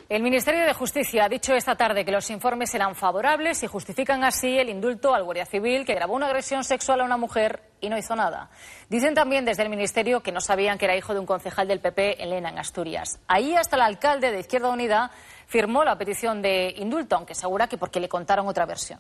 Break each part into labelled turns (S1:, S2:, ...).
S1: El Ministerio de Justicia ha dicho esta tarde que los informes serán favorables y justifican así el indulto al guardia civil que grabó una agresión sexual a una mujer y no hizo nada. Dicen también desde el Ministerio que no sabían que era hijo de un concejal del PP en Lena, en Asturias. Ahí hasta el alcalde de Izquierda Unida firmó la petición de indulto, aunque asegura que porque le contaron otra versión.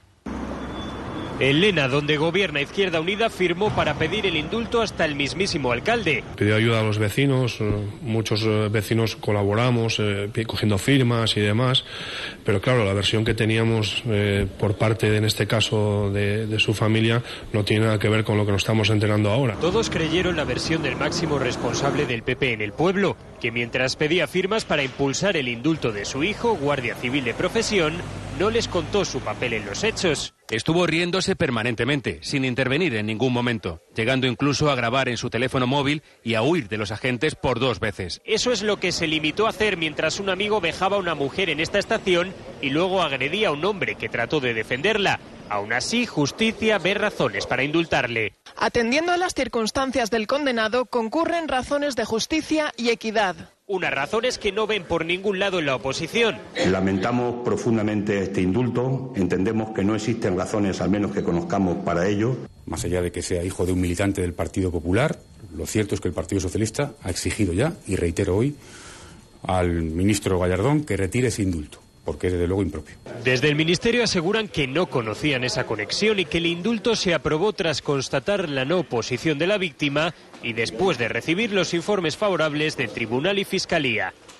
S2: En Lena, donde gobierna Izquierda Unida, firmó para pedir el indulto hasta el mismísimo alcalde.
S3: Pidió ayuda a los vecinos, muchos vecinos colaboramos, cogiendo firmas y demás, pero claro, la versión que teníamos por parte, en este caso, de su familia, no tiene nada que ver con lo que nos estamos enterando ahora.
S2: Todos creyeron la versión del máximo responsable del PP en el pueblo, que mientras pedía firmas para impulsar el indulto de su hijo, guardia civil de profesión, no les contó su papel en los hechos.
S4: Estuvo riéndose permanentemente, sin intervenir en ningún momento, llegando incluso a grabar en su teléfono móvil y a huir de los agentes por 2 veces.
S2: Eso es lo que se limitó a hacer mientras un amigo vejaba a una mujer en esta estación y luego agredía a un hombre que trató de defenderla. Aún así, justicia ve razones para indultarle.
S5: Atendiendo a las circunstancias del condenado, concurren razones de justicia y equidad.
S2: Unas razones que no ven por ningún lado en la oposición.
S6: Lamentamos profundamente este indulto. Entendemos que no existen razones, al menos que conozcamos, para ello.
S7: Más allá de que sea hijo de un militante del Partido Popular, lo cierto es que el Partido Socialista ha exigido ya, y reitero hoy, al ministro Gallardón que retire ese indulto, porque es desde luego impropio.
S2: Desde el Ministerio aseguran que no conocían esa conexión y que el indulto se aprobó tras constatar la no oposición de la víctima y después de recibir los informes favorables del Tribunal y Fiscalía.